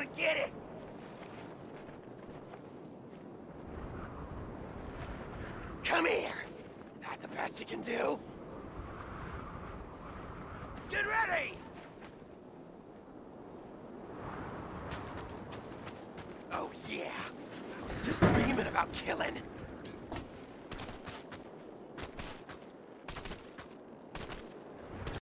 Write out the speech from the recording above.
and get it! Come here! That the best you can do? Get ready! Oh yeah, I was just dreaming about killing.